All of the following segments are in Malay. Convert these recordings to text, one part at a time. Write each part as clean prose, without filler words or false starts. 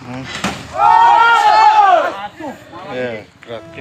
Ya, kreatif.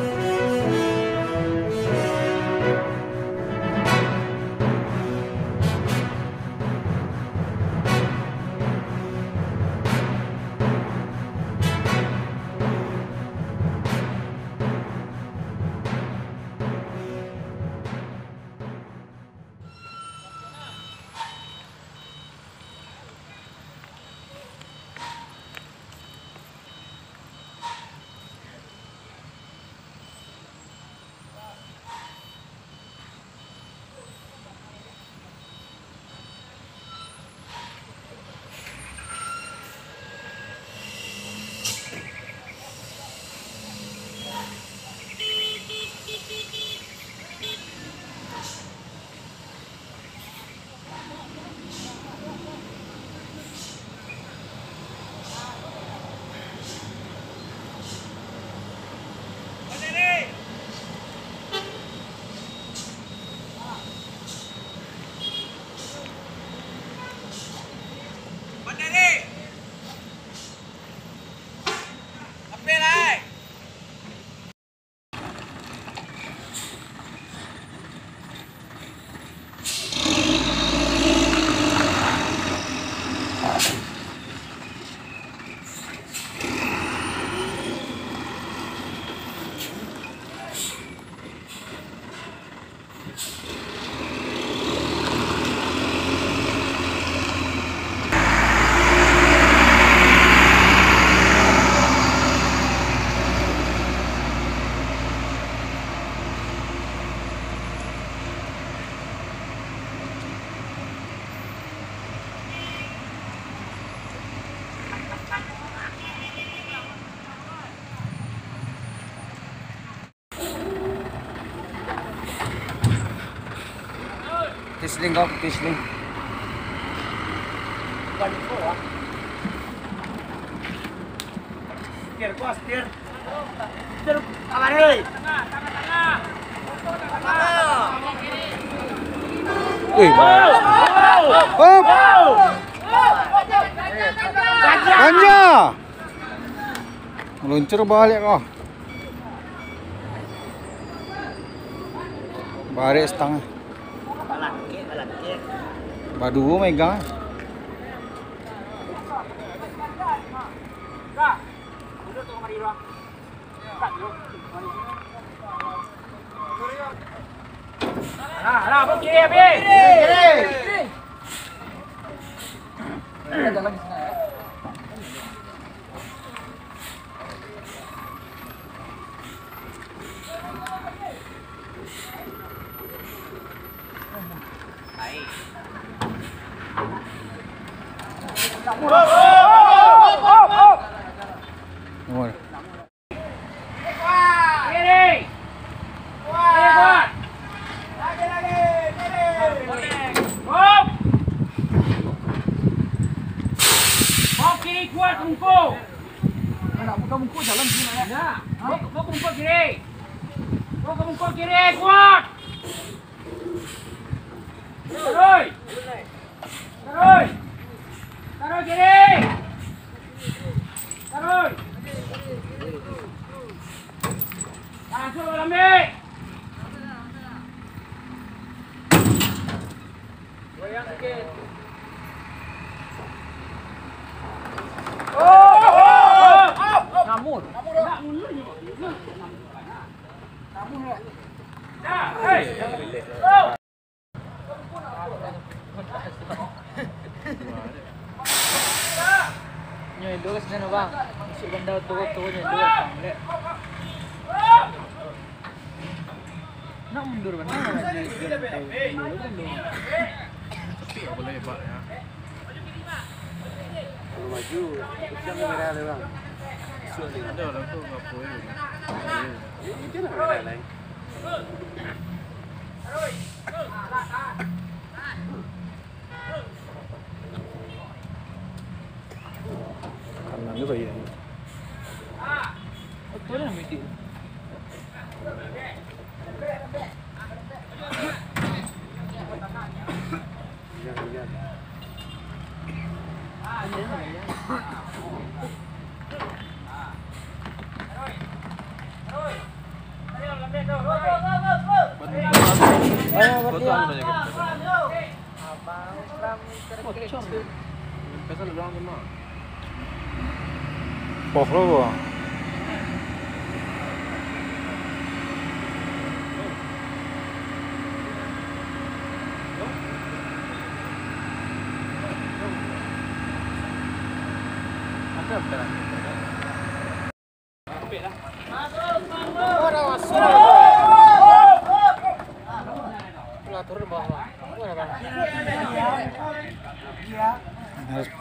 Tisling kau, tisling. Steer, kuas, steer. Steer, kawan hei. Wih, hop, ganja, meluncur balik kau. Balik setengah. Badu megang. Nah, pergi kiri, kiri. Kuat bungku. Nak buka bungku jalan sini ya. Buka bungku kiri. Buka bungku kiri kuat. Terus. Terus. Terus kiri. Terus. Langsung ambil. Goyang sikit. Namun. Nyoy dua sana bang. Masuk bandar turun-turunnya dua bang. Nak mundur mana lagi? Tapi boleh pak ya. Maju, yang merah ada bang. Ada orang tu nggak boleh. Itu nak merah lain. Kanan tu bayi. Apa yang mesti? Jangan. Poh lo gua. Harus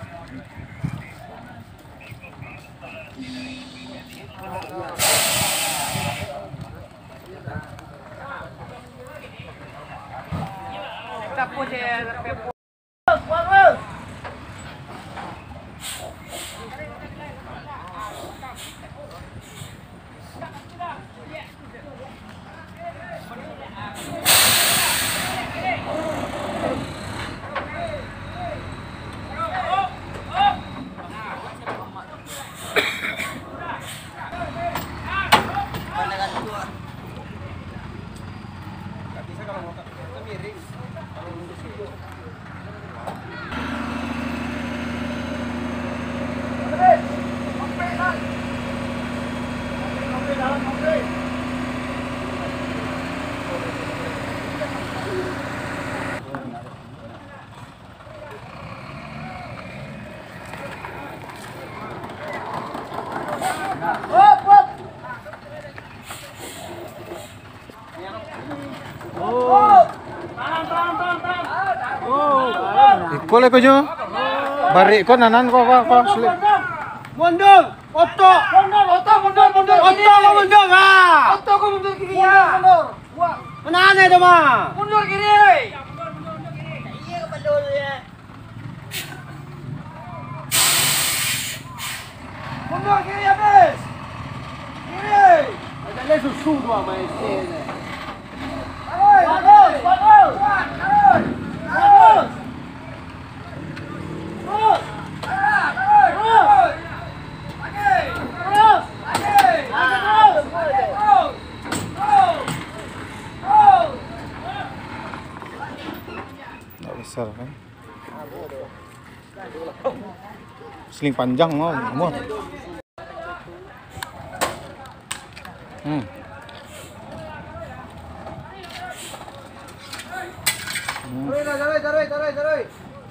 Ikut le pejo. Bari ko nanan ko slip. Mundur, oto, mundur, mundur. Oto ko mundur, ha. Oto ko mundur kiri ya. Mundur. Mana ane itu mah? Mundur kiri. Iya ke mundur ya. Mundur kiri habis. Kiri. Ada le susu tu ama ini. Bagus, bagus. Bagus. Bagus. Terus. Terus. Nggak besar kan? Seling panjang mau. Taruh.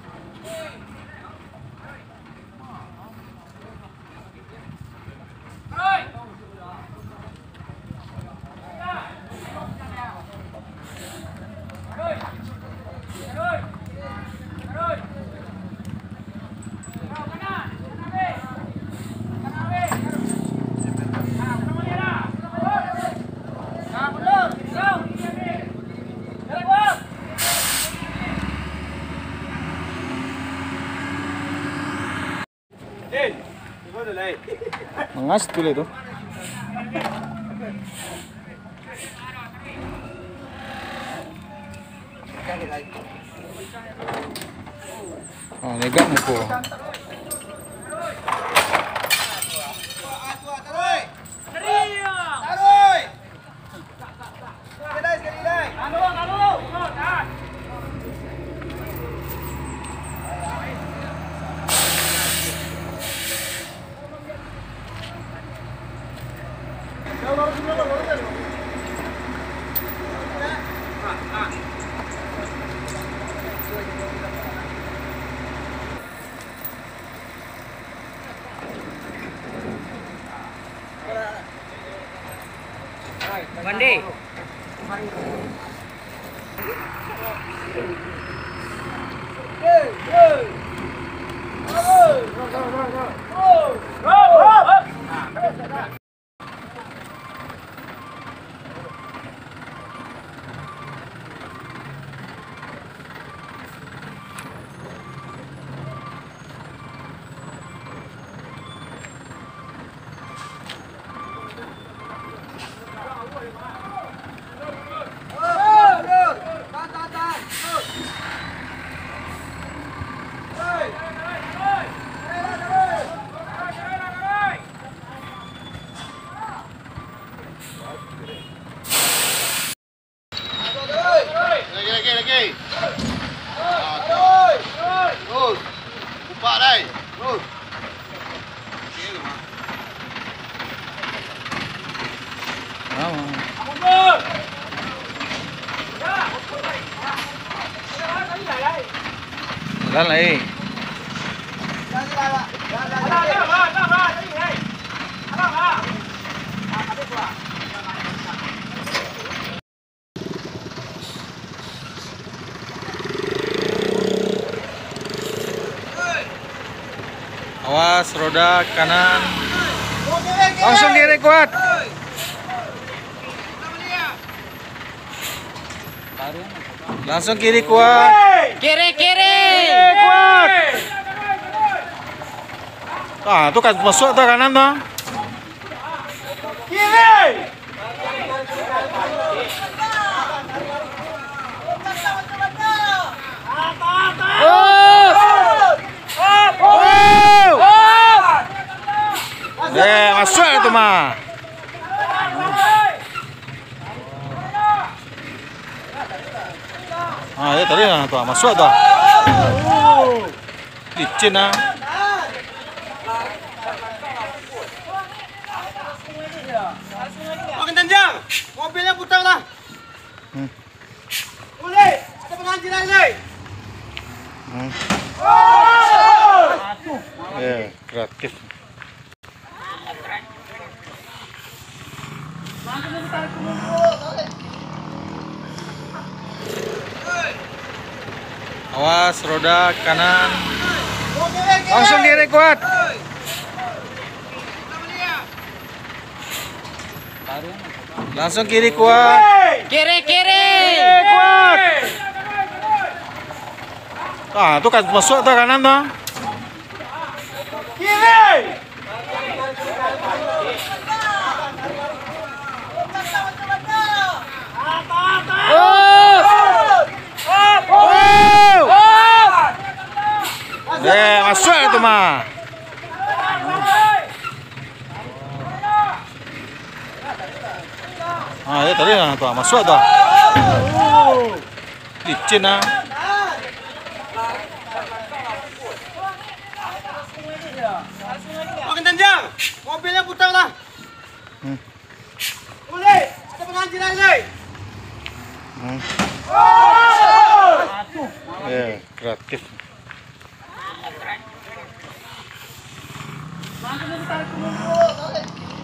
Mengas dulu itu. Oh, nega muko. Mandi. Mundur. Jalan lagi. Awas roda kanan. Langsung kiri kuat. Langsung kiri kuat. Kiri, kiri. Kuat. Ah, tuh kan masuk tuh kanan tuh. Kiri. Masuk itu mah. Ah, ya tadi tuh masuk tuh. Licin ah. Makin tanjang. Mobilnya putar lah. Boleh. Ada pengantin lagi. Ya, kreatif. Awas roda kanan. Langsung kiri kuat. Langsung kiri kuat. Kiri, kiri. Kuat. Ah, tuh kan masuk tuh kanan tuh. Kiri. Masuk itu mah. Ah, ya tadi tuh masuk tuh. Licin ah. Makin tanjang. Mobilnya putar lah. Boleh. Ada pengantin lagi. Ya, kreatif. Langsung ditarik ke